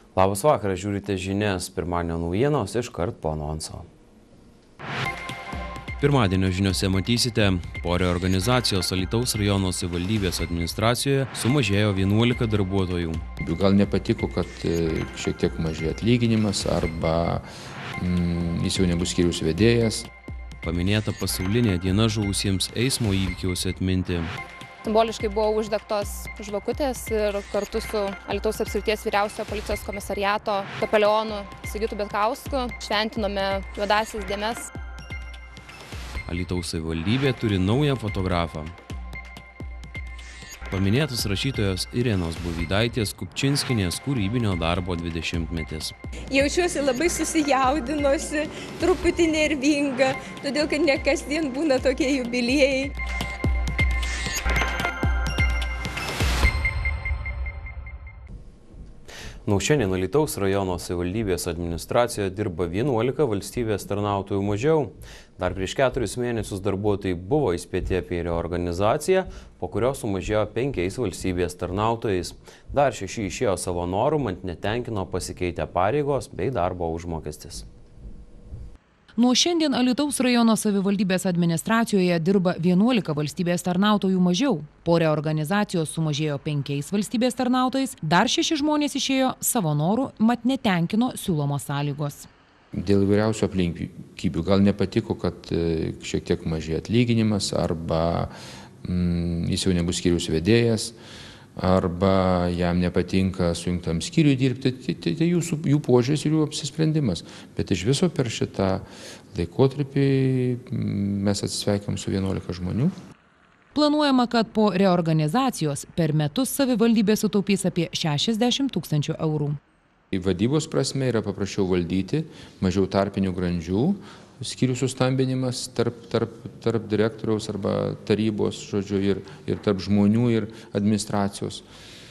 Labas vakaras, žiūrite žinias, pirmadienio naujienos iškart po anonso. Pirmadienio žiniuose matysite, po reorganizacijos Alytaus rajono savivaldybės administracijoje sumažėjo 11 darbuotojų. Gal nepatiko, kad šiek tiek mažėjo atlyginimas arba jis jau nebus skyriaus vedėjas. Paminėta pasaulinė diena žuvusiems eismo įvykiuose atminti. Simboliškai buvo uždegtos žvakutės ir kartu su Alytaus apskrities vyriausiojo policijos komisariato kapelionu Sigitu Betkausku šventinome juodąsias dėmes. Alytaus savivaldybė turi naują fotografą. Paminėtas rašytojos Irenos Buvydaitės Kupčinskinės kūrybinio darbo 20-metis. Jaučiuosi labai susijaudinusi, truputį nervinga, todėl kad ne kasdien būna tokie jubiliejai. Nuo šiandien Alytaus rajono savivaldybės administracijoje dirba 11 valstybės tarnautojų mažiau. Dar prieš 4 mėnesius darbuotojai buvo įspėti apie reorganizaciją, po kurios sumažėjo 5 valstybės tarnautojais. Dar 6 išėjo savo norų, mat netenkino pasikeitę pareigos bei darbo užmokestis. Nuo šiandien Alytaus rajono savivaldybės administracijoje dirba 11 valstybės tarnautojų mažiau. Po reorganizacijos sumažėjo 5 valstybės tarnautojais, dar 6 žmonės išėjo savo norų, mat netenkino siūlomos sąlygos. Dėl įvairiausių aplinkybių gal nepatiko, kad šiek tiek mažėjo atlyginimas arba jis jau nebus skyriaus vedėjas, arba jam nepatinka sujungtam skyriui dirbti, tai jų požiūris ir jų apsisprendimas. Bet iš viso per šitą laikotarpį mes atsisveikinam su 11 žmonių. Planuojama, kad po reorganizacijos per metus savivaldybė sutaupys apie 60 000 eurų. Vadybos prasme yra paprasčiau valdyti, mažiau tarpinių grandžių, skyrių sustambinimas tarp direktoriaus arba tarybos, žodžiu, ir tarp žmonių ir administracijos.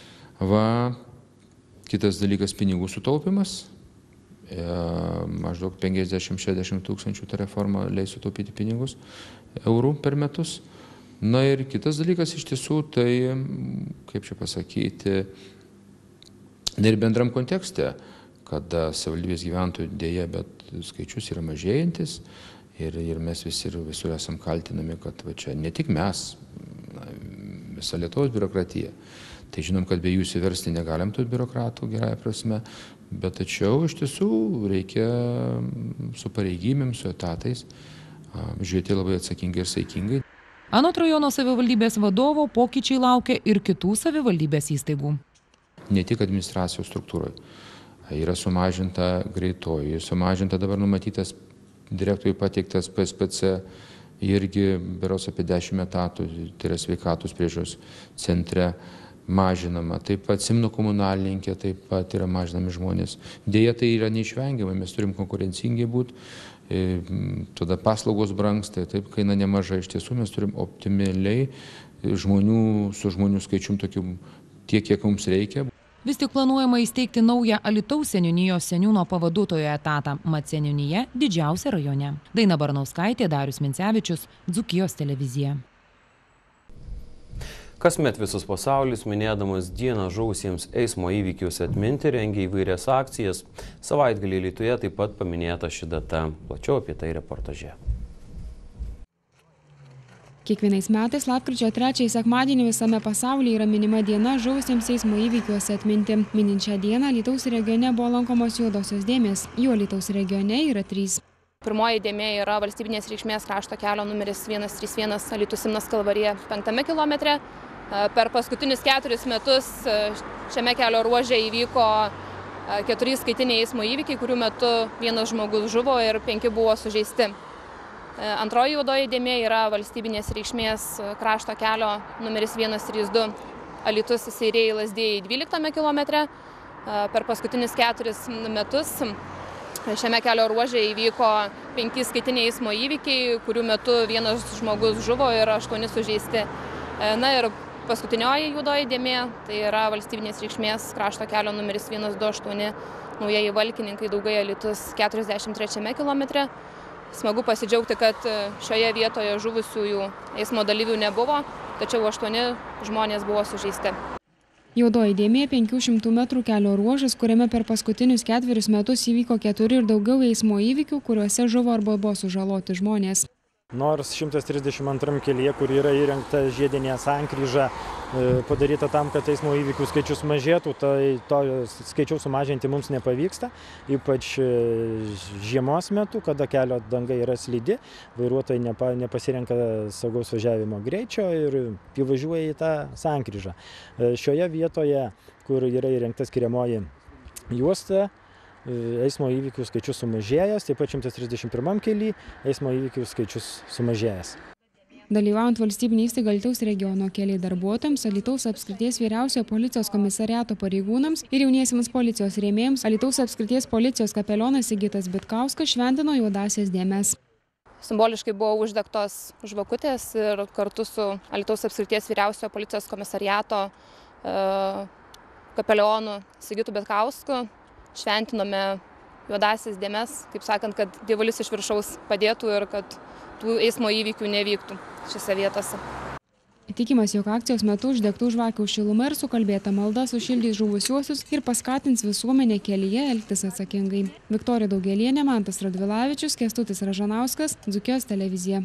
Kitas dalykas - pinigų sutaupimas. Maždaug 50-60 tūkstančių ta reforma leis sutaupyti pinigus eurų per metus. Na ir kitas dalykas iš tiesų, tai, kaip čia pasakyti, ir bendram kontekste, kada savivaldybės gyventojų dėja, bet skaičius yra mažėjantis ir mes visur esam kaltinami, kad čia ne tik mes, visa Lietuvos biurokratija. Tai žinom, kad be jų įsiversti negalim tų biurokratų gerąją prasme, bet tačiau iš tiesų reikia su pareigybėm, su etatais žiūrėti labai atsakingai ir saikingai. Anot rajono savivaldybės vadovo, pokyčiai laukia ir kitų savivaldybės įstaigų. Ne tik administracijos struktūroje. Yra sumažinta greitoji, sumažinta dabar numatytas direktoriui pateiktas PSPC, irgi berods apie 10 etatų, tai yra sveikatos priežiūros centre mažinama. Taip pat Simno komunalininkė, taip pat yra mažinami žmonės. Deja, tai yra neišvengiama, mes turim konkurencingai būti, tada paslaugos brangs, tai taip kaina nemažai. Iš tiesų mes turim optimaliai su žmonių skaičium tokiu tiek, kiek mums reikia. Vis tik planuojama įsteigti naują Alytaus seniūnijos seniūno pavaduotojo etatą, mat seniūnija didžiausia rajone. Daina Barnauskaitė, Darius Mincevičius, Dzūkijos televizija. Kasmet visas pasaulis, minėdamas dieną žuvusiems eismo įvykiuose atminti, rengia įvairias akcijas. Savaitgalį Alytuje taip pat paminėta ši data. Plačiau apie tai reportaže. Kiekvienais metais lapkričio 3 sekmadienį visame pasaulyje yra minima diena žuvusiems eismo įvykiuose atminti. Minint šią dieną Alytaus regione buvo lankomos juodosios dėmės. Jų Alytaus regione yra 3. Pirmoji dėmė yra valstybinės reikšmės krašto kelio numeris 131 Alytus Simnas Kalvarija 5 kilometre. Per paskutinius 4 metus šiame kelio ruože įvyko 4 skaitiniai eismo įvykiai, kurių metu 1 žmogus žuvo ir 5 buvo sužeisti. Antroji juodoji dėmė yra valstybinės reikšmės krašto kelio numeris 132 Alytus Seirėjai Lazdijai 12 kilometre. Per paskutinius 4 metus šiame kelio ruože įvyko 5 skaitiniai eismo įvykiai, kurių metu 1 žmogus žuvo ir 8 sužeisti. Na ir paskutinioji juodoji dėmė, tai yra valstybinės reikšmės krašto kelio numeris 128 Naujieji Valkininkai Daugai Alytus 43 kilometre. Smagu pasidžiaugti, kad šioje vietoje žuvusiųjų eismo dalyvių nebuvo, tačiau 8 žmonės buvo sužeisti. Juodoji dėmė 500 metrų kelio ruožas, kuriame per paskutinius 4 metus įvyko 4 ir daugiau eismo įvykių, kuriuose žuvo arba buvo sužaloti žmonės. Nors 132 kelyje, kur yra įrengta žiedinė sankryža, padaryta tam, kad eismo įvykių skaičius mažėtų, tai to skaičiaus sumažinti mums nepavyksta, ypač žiemos metu, kada kelio danga yra slidi, vairuotojai nepasirenka saugaus važiavimo greičio ir įvažiuoja į tą sankryžą. Šioje vietoje, kur yra įrengta skiriamoji juosta, eismo įvykių skaičius sumažėjęs, taip pat 131 kely eismo įvykių skaičius sumažėjęs. Dalyvaujant valstybinė įstaiga Alytaus regiono keliai darbuotojams, Alytaus apskrities vyriausiojo policijos komisariato pareigūnams ir jauniesiems policijos rėmėjams, Alytaus apskrities policijos kapelionas Sigitas Bitkauskas šventino juodąsias dėmes. Simboliškai buvo uždegtos žvakutės ir kartu su Alytaus apskrities vyriausiojo policijos komisariato kapelionu Sigitu Bitkausku šventinome juodąsias dėmes, kaip sakant, kad dievulis iš viršaus padėtų ir kad tų eismo įvykių nevyktų šiose vietose. Tikimas, jog akcijos metu uždegtų žvakių šiluma ir sukalbėta malda sušildys žuvusiuosius ir paskatins visuomenę kelyje elgtis atsakingai. Viktorija Daugėlienė, Mantas Radvilavičius, Kęstutis Ražanauskas, Dzūkijos televizija.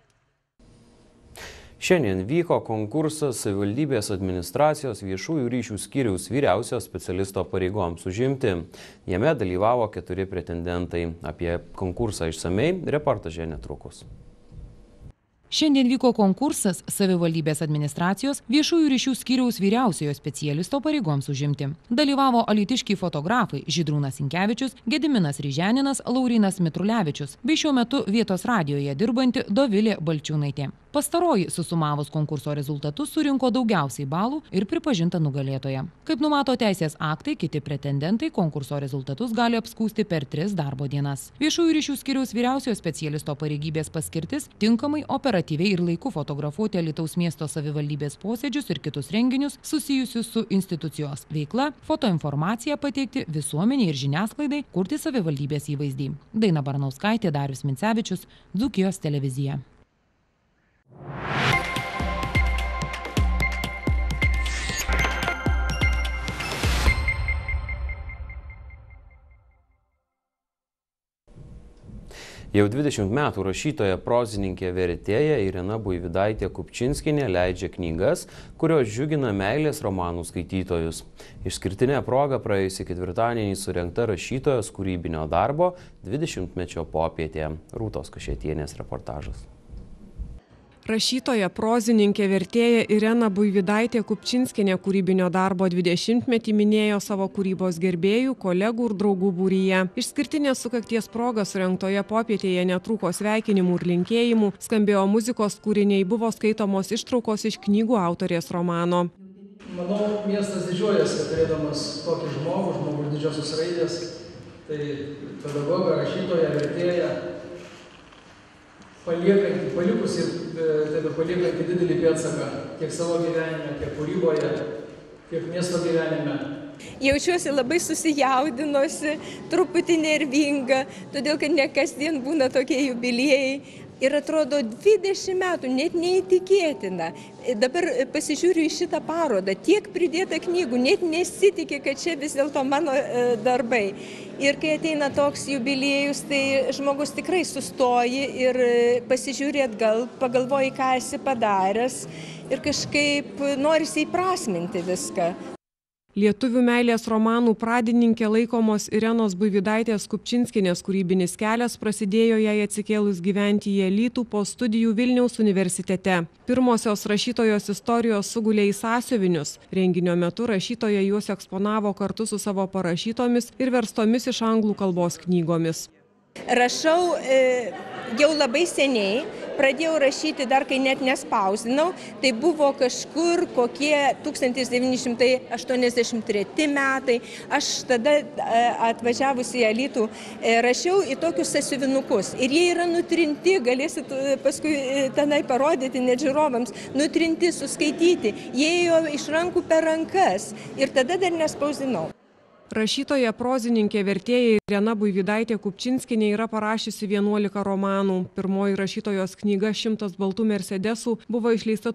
Šiandien vyko konkursas savivaldybės administracijos viešųjų ryšių skyriaus vyriausio specialisto pareigoms užimti. Jame dalyvavo 4 pretendentai. Apie konkursą išsamei reportaže netrukus. Šiandien vyko konkursas savivaldybės administracijos viešųjų ryšių skyriaus vyriausiojo specialisto pareigoms užimti. Dalyvavo alytiškiai fotografai Žydrūnas Sinkevičius, Gediminas Ryženinas, Laurynas Mitrulevičius bei šiuo metu vietos radijoje dirbanti Dovilė Balčiūnaitė. Pastaroji susumavus konkurso rezultatus surinko daugiausiai balų ir pripažinta nugalėtoja. Kaip numato teisės aktai, kiti pretendentai konkurso rezultatus gali apskųsti per 3 darbo dienas. Viešųjų ryšių skyriaus vyriausiojo specialisto pareigybės paskirtis tinkamai operatyviai ir laiku fotografuoti Alytaus miesto savivaldybės posėdžius ir kitus renginius susijusius su institucijos veikla, fotoinformaciją pateikti visuomeniai ir žiniasklaidai, kurti savivaldybės įvaizdį. Daina Barnauskaitė, Darius Mincevičius, Dzūkijos televizija. Jau 20 metų rašytoja, prozininkė, vertėja Irena Buivydaitė Kupčinskienė leidžia knygas, kurios džiugina meilės romanų skaitytojus. Išskirtinė proga praėjusį ketvirtadienį surengta rašytojos kūrybinio darbo 20-mečio popietė. Rūtos Kašėtienės reportažas. Rašytoja, prozininkė, vertėja Irena Buivydaitė Kupčinskienė kūrybinio darbo 20-metį minėjo savo kūrybos gerbėjų, kolegų ir draugų būryje. Išskirtinės sukakties proga surengtoje popietėje netrūko sveikinimų ir linkėjimų, skambėjo muzikos kūriniai, buvo skaitomos ištraukos iš knygų autorės romano. Manau, miestas didžiuojasi, turėdamas tokį žmogų didžiosios raidės, tai pedagogą, rašytoją, vertėją, paliekantį didelį pėdsaką tiek savo gyvenime, tiek kūryboje, tiek miesto gyvenime. Jaučiuosi labai susijaudinusi, truputį nervinga, todėl kad ne kasdien būna tokie jubiliejai. Ir atrodo 20 metų, net neįtikėtina. Dabar pasižiūriu į šitą parodą, tiek pridėta knygų, net nesitikė, kad čia vis dėlto mano darbai. Ir kai ateina toks jubiliejus, tai žmogus tikrai sustoji ir pasižiūri atgal, pagalvoji, ką esi padaręs ir kažkaip norisi įprasminti viską. Lietuvių meilės romanų pradininkė laikomos Irenos Buivydaitės Kupčinskienės kūrybinis kelias prasidėjo jai atsikėlus gyventi į Alytų po studijų Vilniaus universitete. Pirmosios rašytojos istorijos sugulė į sąsiuvinius. Renginio metu rašytoja juos eksponavo kartu su savo parašytomis ir verstomis iš anglų kalbos knygomis. Rašau jau labai seniai, pradėjau rašyti dar kai net nespausdinau, tai buvo kažkur kokie 1983 metai. Aš tada atvažiavusi į Alytų rašiau į tokius sąsiuvinukus ir jie yra nutrinti, galėsit paskui tenai parodyti net žiūrovams, nutrinti, suskaityti, jie ėjo iš rankų per rankas ir tada dar nespausdinau. Rašytoja, prozininkė, vertėja Irena Buivydaitė Kupčinskienė yra parašiusi 11 romanų. Pirmoji rašytojos knyga «100 baltų Mercedesų» buvo išleista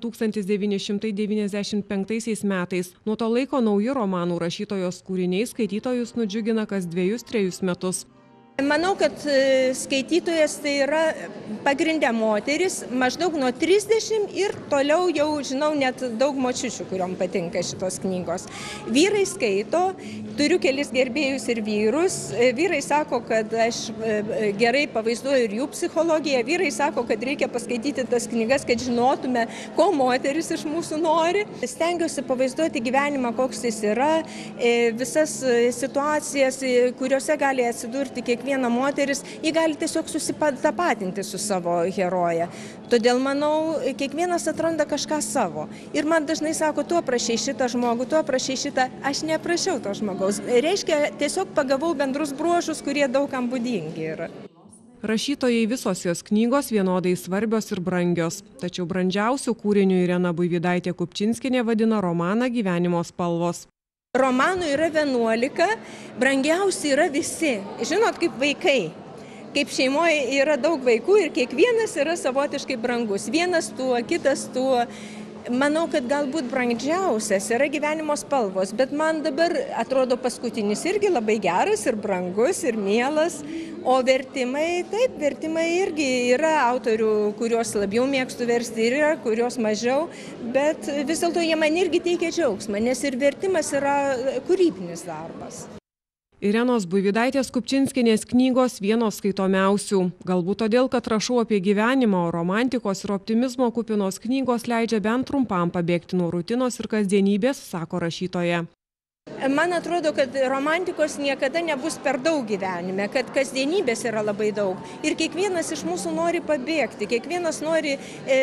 1995 metais. Nuo to laiko nauji romanų rašytojos kūriniai skaitytojus nudžiugina kas 2-3 metus. Manau, kad skaitytojas tai yra pagrindė moteris, maždaug nuo 30 ir toliau jau žinau net daug močiučių, kuriom patinka šitos knygos. Vyrai skaito, turiu kelis gerbėjus ir vyrus. Vyrai sako, kad aš gerai pavaizduoju ir jų psichologiją. Vyrai sako, kad reikia paskaityti tas knygas, kad žinotume, ko moteris iš mūsų nori. Stengiuosi pavaizduoti gyvenimą, koks jis yra, visas situacijas, kuriuose gali atsidurti kiekviena moteris, ji gali tiesiog susitapatinti su savo heroje. Todėl, manau, kiekvienas atranda kažką savo. Ir man dažnai sako, tu aprašei šitą žmogų, tu aprašei šitą. Aš neaprašiau to žmogaus. Reiškia, tiesiog pagavau bendrus bruožus, kurie daugam būdingi yra. Rašytojai visos jos knygos vienodai svarbios ir brangios. Tačiau brandžiausių kūrinių Irena Buivydaitė Kupčinskienė vadina romaną Gyvenimo spalvos. Romanų yra 11, brangiausi yra visi. Žinot, kaip vaikai. Kaip šeimoje yra daug vaikų ir kiekvienas yra savotiškai brangus. Vienas tuo, kitas tuo. Manau, kad galbūt brandžiausias yra Gyvenimo spalvos, bet man dabar atrodo paskutinis irgi labai geras ir brangus ir mielas. O vertimai, taip, vertimai irgi yra autorių, kuriuos labiau mėgstu versti ir yra, kuriuos mažiau, bet vis dėlto jie man irgi teikia džiaugsmą, nes ir vertimas yra kūrybinis darbas. Irenos Buivydaitės Kupčinskienės knygos vienos skaitomiausių. Galbūt todėl, kad rašau apie gyvenimą, o romantikos ir optimizmo kupinos knygos leidžia bent trumpam pabėgti nuo rutinos ir kasdienybės, sako rašytoja. Man atrodo, kad romantikos niekada nebus per daug gyvenime, kad kasdienybės yra labai daug. Ir kiekvienas iš mūsų nori pabėgti, kiekvienas nori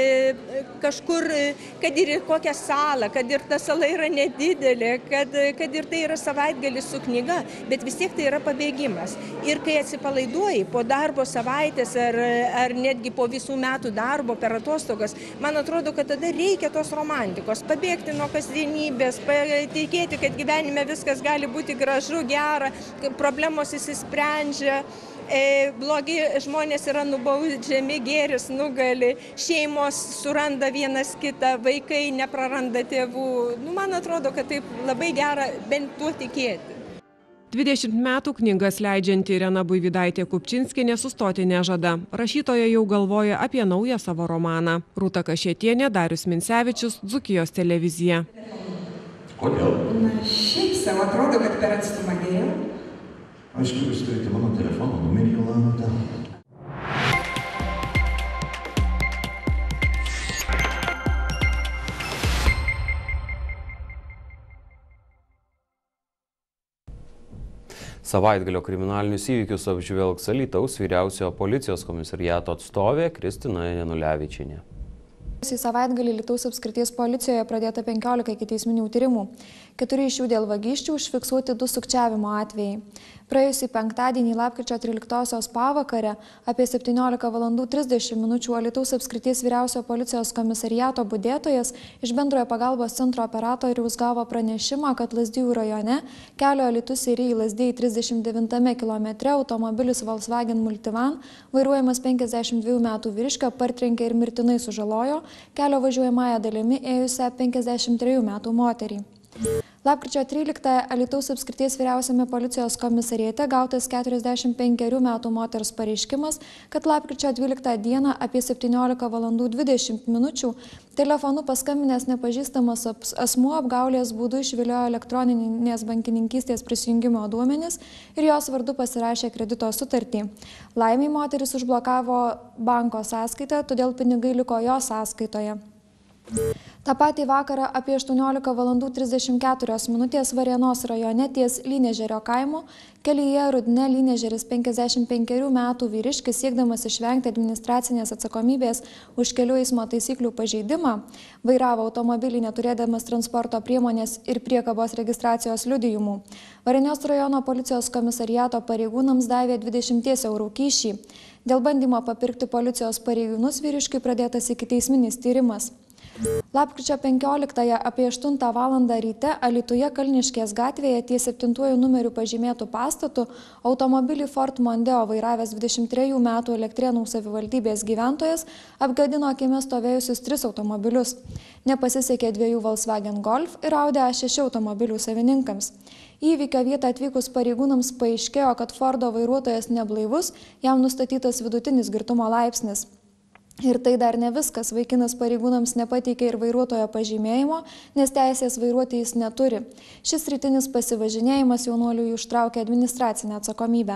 kažkur, kad ir kokią salą, kad ir ta sala yra nedidelė, kad ir tai yra savaitgalis su knyga, bet vis tiek tai yra pabėgimas. Ir kai atsipalaiduoji po darbo savaitės ar netgi po visų metų darbo per atostogas, man atrodo, kad tada reikia tos romantikos, pabėgti nuo kasdienybės, tikėti, kad gyvenime viskas gali būti gražu, gera, problemos įsisprendžia, blogi žmonės yra nubaudžiami, gėris nugali, šeimos suranda vienas kitą, vaikai nepraranda tėvų. Man atrodo, kad taip labai gera bent tuo tikėti. 20 metų knygas leidžianti Irena Buivydaitė Kupčinskienė sustoti nežada. Rašytoja jau galvoja apie naują savo romaną. Rūta Kašėtienė, Darius Minsevičius, Dzūkijos televizija. Kodėl? Na, šiaip savo atrodo, kad per atstumą geriau. Aišku, jūs turite mano telefono numerį, Jolanta. Savaitgalio kriminalinius įvykius apžvelgs Alytaus vyriausiojo policijos komisariato atstovė Kristina Janulevičienė. Į savaitgalį Alytaus apskrities policijoje pradėta 15 ikiteisminių tyrimų. 4 iš jų dėl vagysčių, užfiksuoti 2 sukčiavimo atvejai. Praėjusį penktadienį lapkričio 13-osios pavakarę apie 17:30 Alytaus apskrities vyriausiojo policijos komisariato budėtojas iš bendrojo pagalbos centro operatoriaus gavo pranešimą, kad Lazdijų rajone kelio Alytus ir į Lazdijai 39 kilometre automobilis Volkswagen Multivan, vairuojamas 52 metų vyriškio, partrenkė ir mirtinai sužalojo kelio važiuojamąją dalimi ėjusią 53 metų moterį. Lapkričio 13 Alytaus apskrities vyriausiame policijos komisariate gautas 45 metų moters pareiškimas, kad lapkričio 12 dieną apie 17:20 telefonu paskambinęs nepažįstamas asmuo apgaulės būdu išviliojo elektroninės bankininkystės prisijungimo duomenis ir jos vardu pasirašė kredito sutartį. Laimiai moteris užblokavo banko sąskaitą, todėl pinigai liko jo sąskaitoje. Ta patį vakarą apie 18:34 Varėnos rajone ties Lynežerio kaimo kelyje Rudne Lynežeris 55 metų vyriškis, siekdamas išvengti administracinės atsakomybės už kelių eismo taisyklių pažeidimą, vairavo automobilį neturėdamas transporto priemonės ir priekabos registracijos liudijimų. Varėnos rajono policijos komisariato pareigūnams davė 20 eurų kyšį. Dėl bandymo papirkti policijos pareigūnus vyriškiui pradėtas ikiteisminis tyrimas. Lapkričio 15-ąją apie 8 valandą ryte Alytuje Kalniškės gatvėje ties 7 numeriu pažymėtų pastatu automobilį Ford Mondeo vairavęs 23 metų Elektrėnų savivaldybės gyventojas apgadino kieme stovėjusius 3 automobilius. Nepasisekė 2 Volkswagen Golf ir Audi A6 automobilių savininkams. Įvykio vietą atvykus pareigūnams paaiškėjo, kad Fordo vairuotojas neblaivus, jam nustatytas vidutinis girtumo laipsnis. Ir tai dar ne viskas, vaikinas pareigūnams nepateikė ir vairuotojo pažymėjimo, nes teisės vairuoti jis neturi. Šis rytinis pasivažinėjimas jaunuoliui užtraukė administracinę atsakomybę.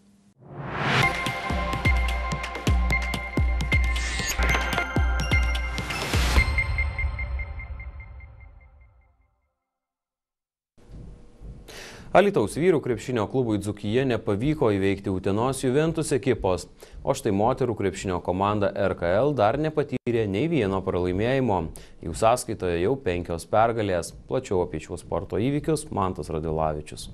Alytaus vyrų krepšinio klubui Dzūkija nepavyko įveikti Utenos Juventus ekipos, o štai moterų krepšinio komanda RKL dar nepatyrė nei vieno pralaimėjimo. Jų sąskaitoje jau 5 pergalės. Plačiau apie šios sporto įvykius Mantas Radilavičius.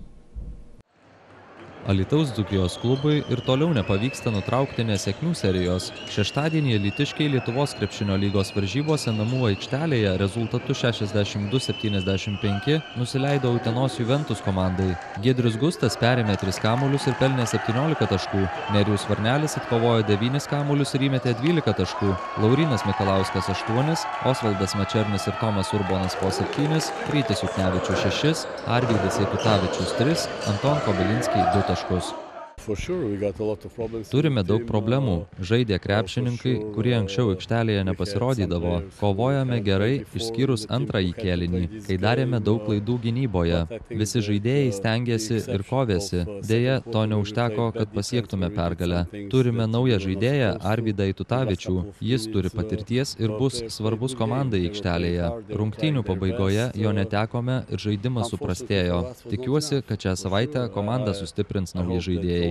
Alytaus Dzūkijos klubui ir toliau nepavyksta nutraukti nesėkmių serijos. Šeštadienį alytiškiai Lietuvos krepšinio lygos varžybose namų aikštelėje rezultatu 62-75 nusileido Utenos Juventus komandai. Giedrius Gustas perėmė 3 kamuolius ir pelnė 17 taškų. Nerijus Varnelis atkovojo 9 kamuolius ir įmetė 12 taškų. Laurynas Mikalauskas 8, Osvaldas Mačernis ir Tomas Urbonas po 7, Rytis Juknevičius 6, Arvydas Jakutavičius 3, Anton Kobelinskiai 2 taškus. Turime daug problemų. Žaidė krepšininkai, kurie anksčiau aikštelėje nepasirodydavo. Kovojame gerai, išskyrus antrąjį kėlinį, kai darėme daug klaidų gynyboje. Visi žaidėjai stengėsi ir kovėsi. Deja, to neužteko, kad pasiektume pergalę. Turime naują žaidėją Arvydą Jakutavičių. Jis turi patirties ir bus svarbus komandai aikštelėje. Rungtynių pabaigoje jo netekome ir žaidimas suprastėjo. Tikiuosi, kad šią savaitę komanda sustiprins nauji žaidėjai.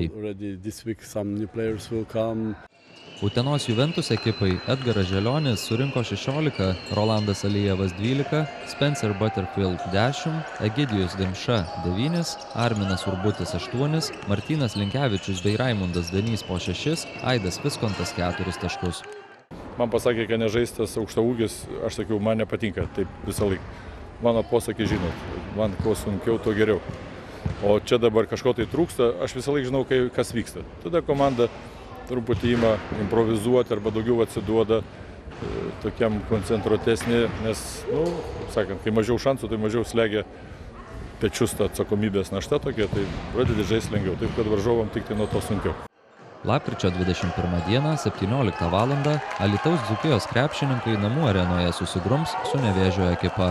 Utenos Juventus ekipai Edgaras Želionis surinko 16, Rolandas Alijevas 12, Spencer Butterfield 10, Egidijus Dimša 9, Arminas Urbutis 8, Martynas Linkevičius bei Raimundas Danys po 6, Aidas Viskontas 4 taškus. Man pasakė, kad nežaistas aukštaūgis, aš sakiau, man nepatinka taip visą laiką. Mano posakį žinot, man kuo sunkiau, tuo geriau. O čia dabar kažko tai trūksta, aš visą laiką žinau, kas vyksta. Tada komanda truputį ima improvizuoti arba daugiau atsiduoda tokiam koncentruotesnį, nes, sakant, kai mažiau šansų, tai mažiau slegia pečius ta atsakomybės našta tokia, tai pradedi žaisti lengviau, taip kad varžovam tik tai nuo to sunkiau. Lapkričio 21 dieną, 17 valandą, Alytaus Dzūkijos krepšininkai namų arenoje susigrums su Nevėžio ekipa.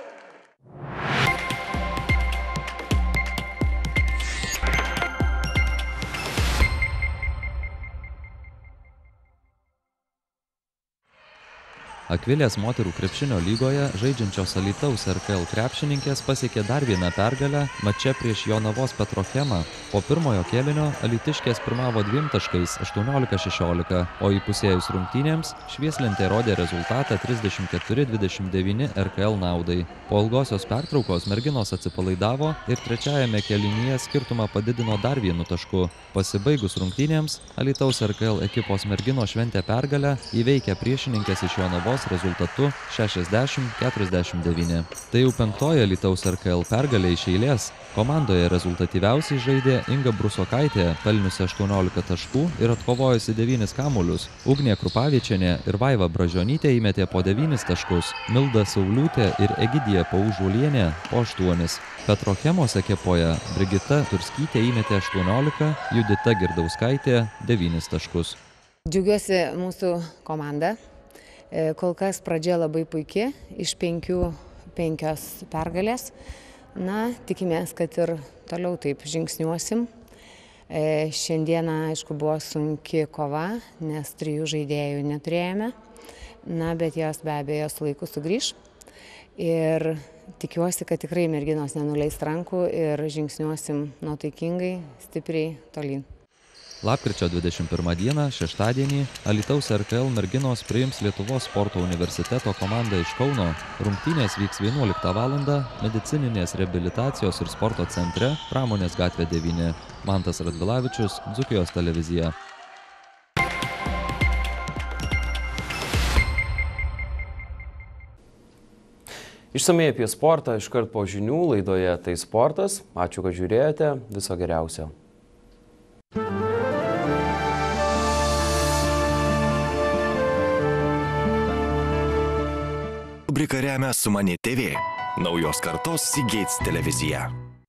Akvilės moterų krepšinio lygoje žaidžiančios Alytaus RKL krepšininkės pasiekė dar vieną pergalę mače prieš Jonavos Petrochemą. Po pirmojo kėlinio alytiškės pirmavo 2 taškais 18-16, o įpusėjus rungtynėms švieslentė rodė rezultatą 34-29 RKL naudai. Po ilgosios pertraukos merginos atsipalaidavo ir trečiajame kėlinyje skirtumą padidino dar 1 tašku. Pasibaigus rungtynėms, Alytaus RKL ekipos merginos šventė pergalę, įveikę priešininkės iš Jonavos rezultatu 60-49. Tai jau 5-oji Alytaus RKL pergalė iš eilės. Komandoje rezultatyviausiai žaidė Inga Brusokaitė, pelniusi 18 taškų ir atkovojusi 9 kamuolius. Ugnė Krupavičienė ir Vaiva Bražionytė įmetė po 9 taškus, Milda Sauliūtė ir Egidija Paužuolienė po 8. Petrochemos ekipoje Brigita Turskytė įmetė 18, Judita Girdauskaitė 9 taškus. Džiaugiuosi mūsų komanda. Kol kas pradžia labai puikia, iš 5 pergalės. Na, tikimės, kad ir toliau taip žingsniuosim. Šiandieną, aišku, buvo sunki kova, nes 3 žaidėjų neturėjome. Na, bet jos be abejo su laiku sugrįš. Ir tikiuosi, kad tikrai merginos nenuleis rankų ir žingsniuosim nuotaikingai, stipriai tolyn. Lapkričio 21 dieną, šeštadienį, Alytaus RKL merginos priims Lietuvos sporto universiteto komandą iš Kauno. Rungtynės vyks 11 valandą medicininės reabilitacijos ir sporto centre, Pramonės gatvė 9. Mantas Radvilavičius, Dzūkijos televizija. Išsamiai apie sportą iškart po žinių laidoje Tai sportas. Ačiū, kad žiūrėjote. Viso geriausio. Rubrika remia Sumani TV, naujos kartos Seagates televizija.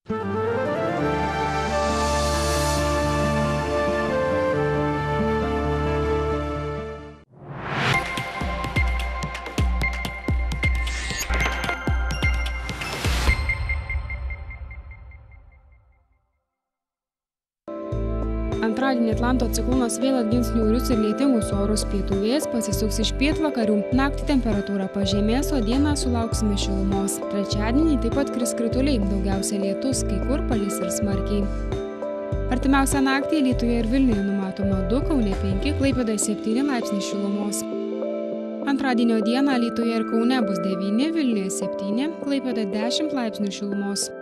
Antradienį Atlanto ciklonas vėl atgins niūrius ir lietingus orus, pietų vėjas pasisuks iš pietvakarių, naktį temperatūra pažemės, o dieną sulauksime šilumos. Trečiadienį taip pat kris krituliai, daugiausia lietus, kai kur palis ir smarkiai. Artimiausią naktį Alytuje ir Vilniuje numatoma 2, Kaune 5, Klaipėdoje 7 laipsniai šilumos. Antradienio dieną Alytuje ir Kaune bus 9, Vilniuje 7, Klaipėdoje 10 laipsnių šilumos.